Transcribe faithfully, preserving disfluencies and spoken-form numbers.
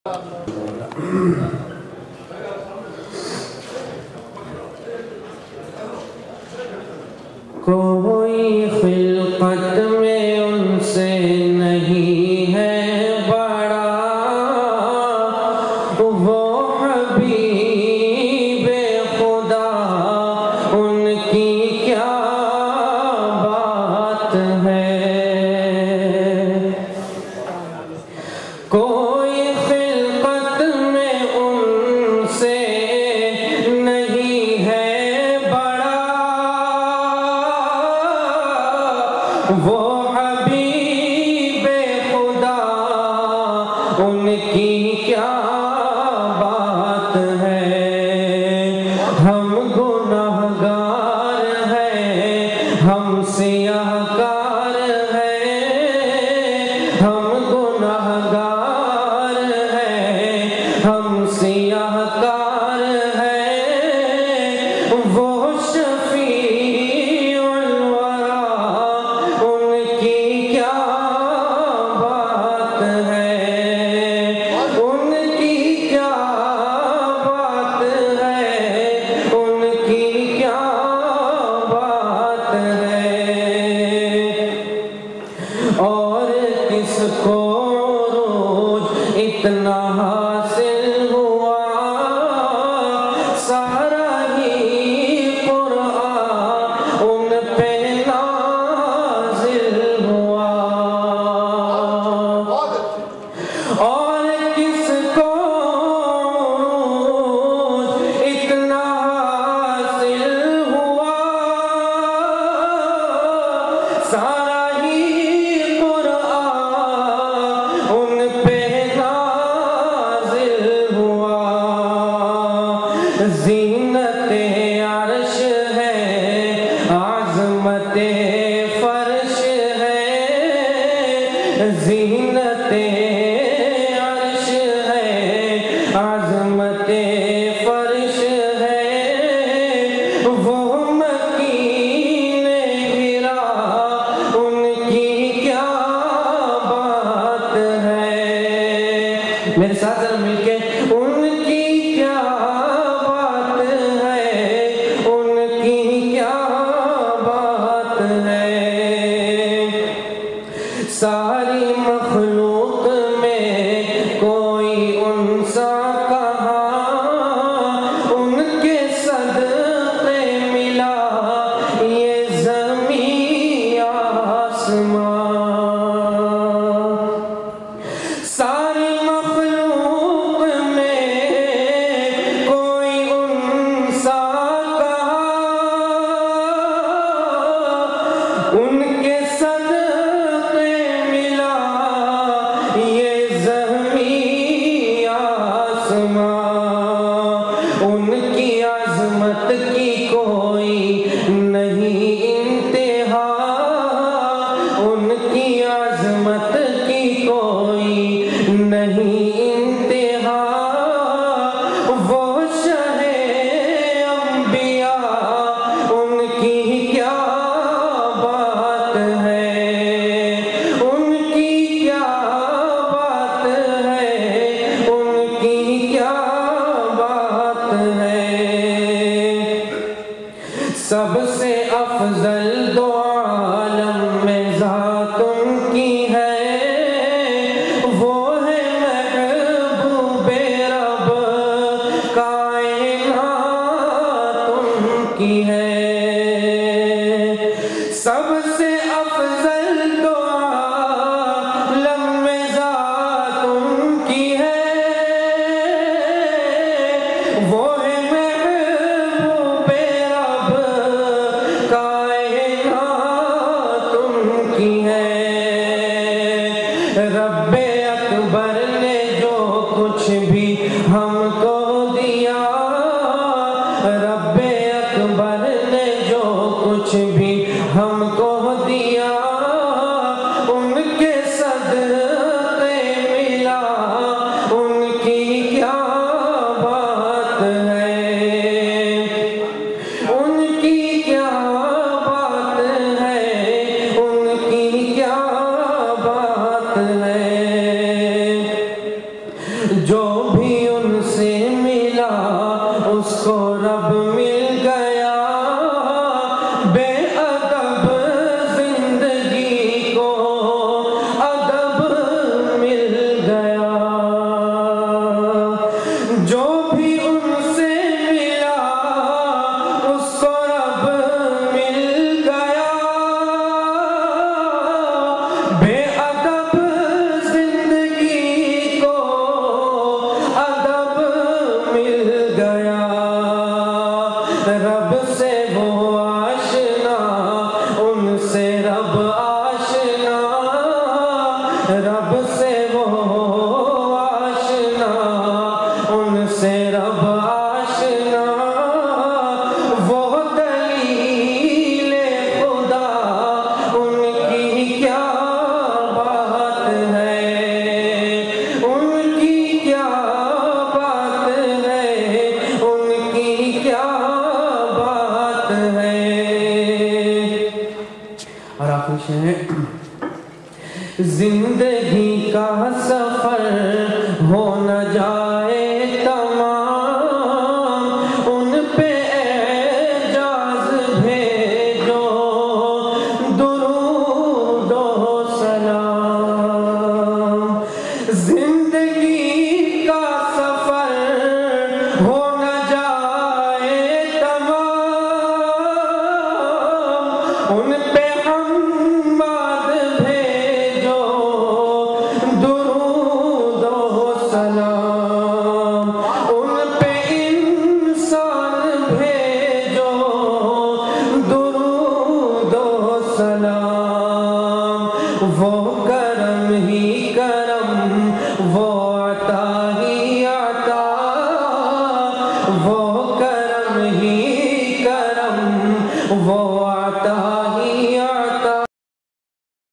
کوئی خلقت میں ان سے نہیں ہے بڑا، وہ حبیب خدا ان کی کیا بات ہے۔ کوئی خلقت میں ان سے نہیں ہے بڑا، وہ حبیب خدا ان کی کیا بات ہے۔ ہم گنہگار ہیں، ہم سیاہ کار ہیں، ہم گنہگار ہیں، ہم سیاہ کار ہیں، وہ شفیع الورا ان کی کیا بات ہے، ان کی کیا بات ہے، ان کی کیا بات ہے۔ اور کس کو عروج اتنا حاصل ہوا، سارا ہی قرآن ان پہ نازل ہوا۔ اور کس کو عروج اتنا حاصل ہوا، سارا ہی قرآن ان پہ نازل ہوا۔ زینت عرش ہے، عظمت فرش ہے، زینت عرش ہے، عظمت فرش ہے، وہ مکین ہرا ان کی کیا بات ہے۔ میرے ساتھ ذرا مل کے، ان کی کیا بات ہے، ان کی کیا بات ہے۔ ساری مخلوق میں کوئی ان سا کہاں، ان کے صدقے ملا یہ زمین آسمان۔ ساری مخلوق میں کوئی ان سا کہاں، ان کے صدقے ملا یہ زمین آسمان۔ ان کی عظمت کی کوئی نہیں انتہا، ان کی عظمت کی کوئی نہیں انتہا، وہ شہ انبیاء ان کی کیا بات ہے، ان کی کیا بات ہے، ان کی کیا بات ہے۔ سب سے افضل دو عالم میں ذات ان کی ہے، وہ ہے محبوب رب، کائنات ان کی ہے۔ سب سے افضل دو عالم میں ذات ان کی ہے، وہ ہے محبوب رب، کائنات ان کی ہے۔ رب اکبر نے جو کچھ بھی ہم کو دیا، رب اکبر نے جو کچھ بھی ہم کو دیا، ان کے صدقے ملا ان کی کیا بات ہے، ان کی کیا بات ہے، ان کی کیا بات ہے۔ جو جو بھی ان سے ملا اس کو رب مل گیا، بے ادب زندگی کو ادب مل گیا، جو بھی ان سے ملا اس کو رب مل گیا، بے ادب زندگی کو ادب مل گیا، رب سے وہ آشنا ان سے رب آشنا، رب سے وہ آشنا ان سے رب آشنا، وہ دلیل خدا ان کی کیا بات ہے، ان کی کیا بات ہے، ان کی کیا بات ہے۔ اور آخری شعر ہے، زندگی کا سفر ہو نہ جائے تمام، ان پہ اعجاز بھیجو درود و سلام، زندگی کا سفر ہو نہ جائے تمام، ان پہ حماد بھیجو درود و سلام، ان پہ انسان بھیجو درود و سلام، وہ کرم ہی کرم، وہ عطا ہی عطا، وہ کرم ہی کرم، وہ عطا